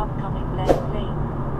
upcoming left lane.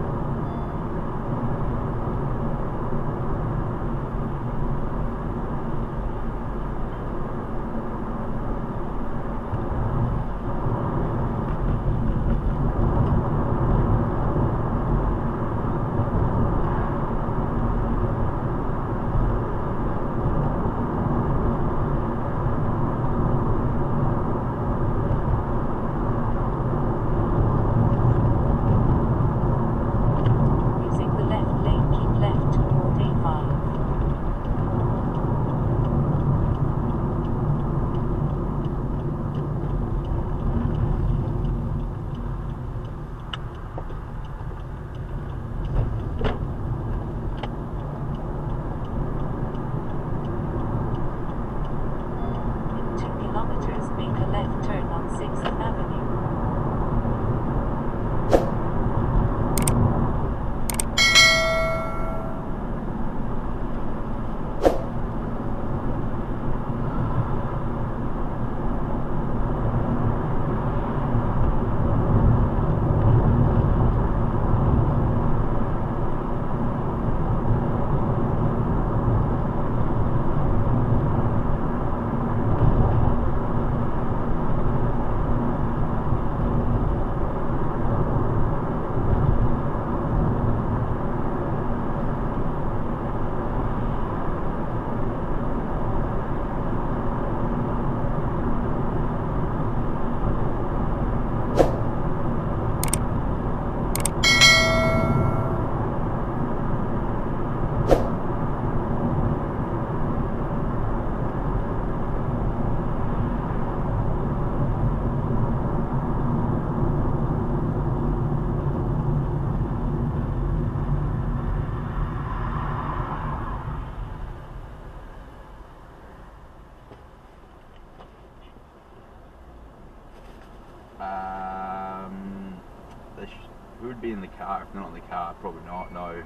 Who would be in the car? If they're not in the car, probably not, no.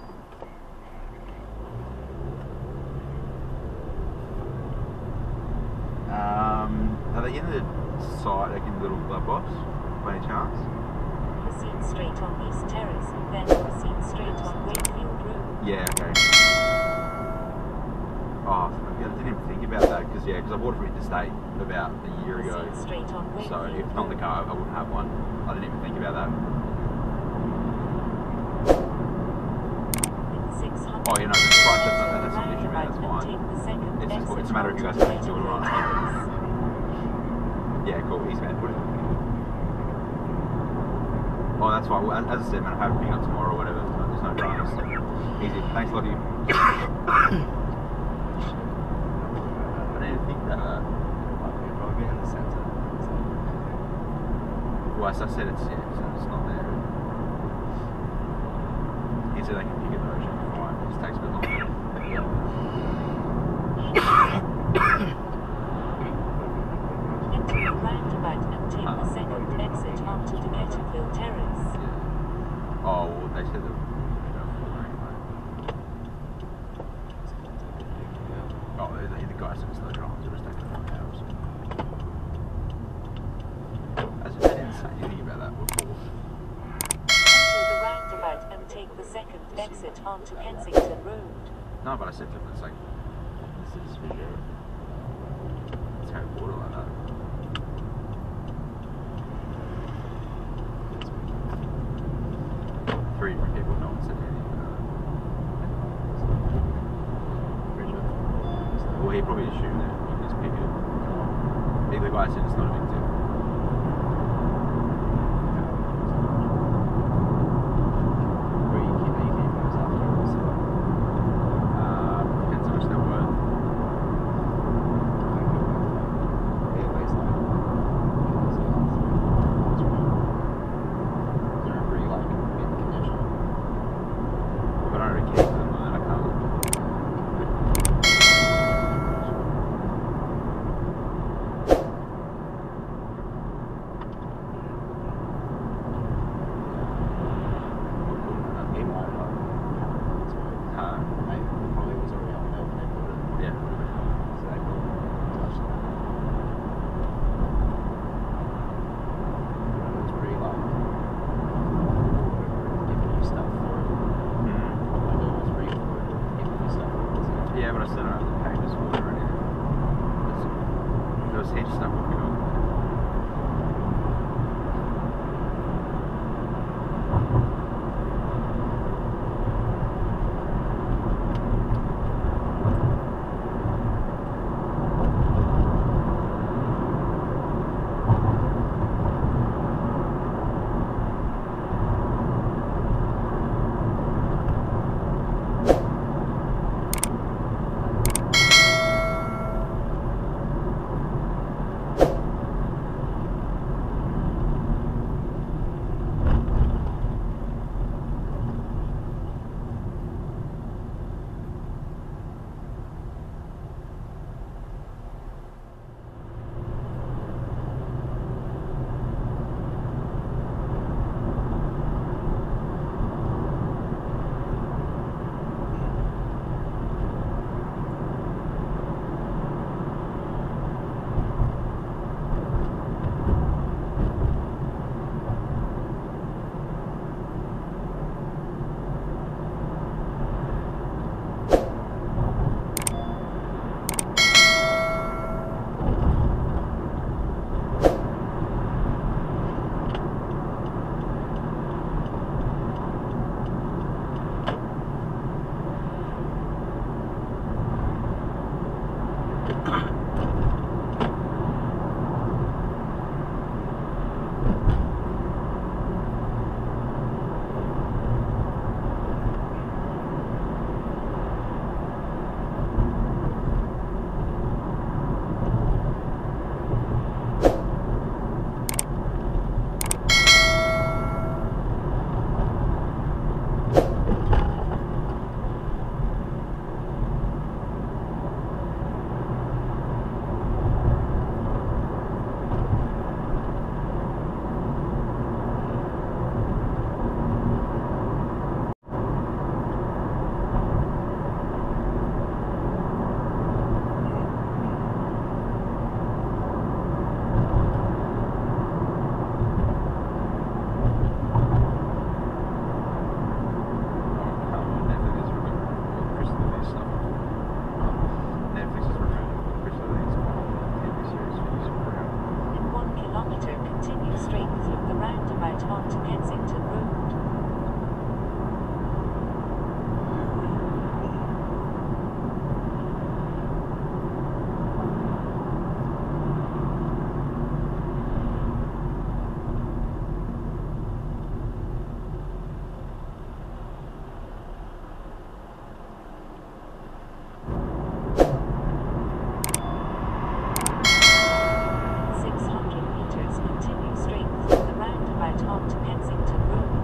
Are they in the side, like in the little glove box, by any chance? Proceed straight on East Terrace, then proceed straight on Wakefield Road. Yeah, okay. Oh, I didn't even think about that, because I bought it from Interstate about a year ago. Straight on Wakefield so if not in the car, I wouldn't have one. I didn't even think about that. Oh, you know, the price, that's not an issue, man, that's fine. It's a matter of you guys can do it or not. Yeah, cool, easy, man. Oh, that's fine. Well, as I said, man, I have to pick up tomorrow or whatever. There's no dramas. Easy. Thanks a lot, you. I didn't even think about that. Probably in the centre. Well, as I said, it's not there. He said they can pick it though, it should be fine. It just takes a bit longer. Enter the roundabout and take the second exit onto Demeterville Terrace. Yeah. Oh, well, they said that. Oh, the guy said it's no drama, so it's taking 4 hours. As if they didn't say anything about that before. Enter the roundabout and take the second exit onto Kensington Road. No, but I said to him, it's like, this is for sure. It's Harry Potter like that. Three different people, no one said anything about it. Well, he probably assumed that you can just pick it. The guy said it's not a big deal. onto Kensington Road. Continue straight through the roundabout onto Kensington Road.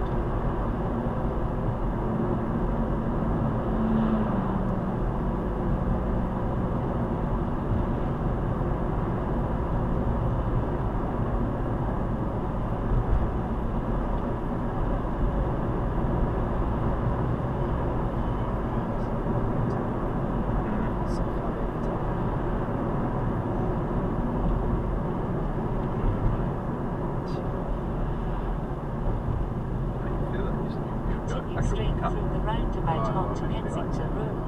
Continue straight through the roundabout onto Kensington Road.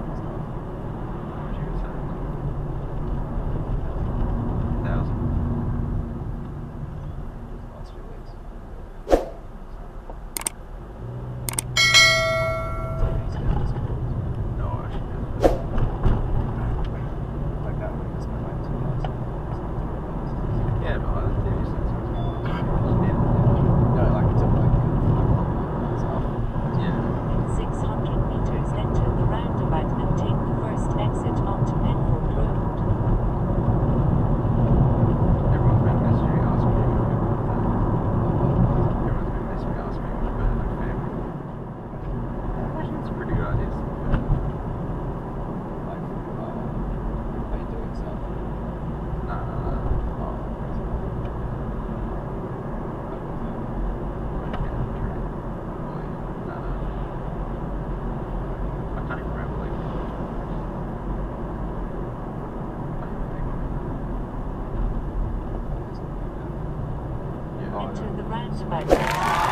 Yeah, but I think it's In 600 meters, enter the roundabout and take the first exit onto Penfold Road. everyone's been messaging me asking me what about that. Everyone's been messaging me asking me what's better than family. Actually, it's a pretty good idea. Are you doing so? No. I can't even remember, like, yeah. Enter the roundabout.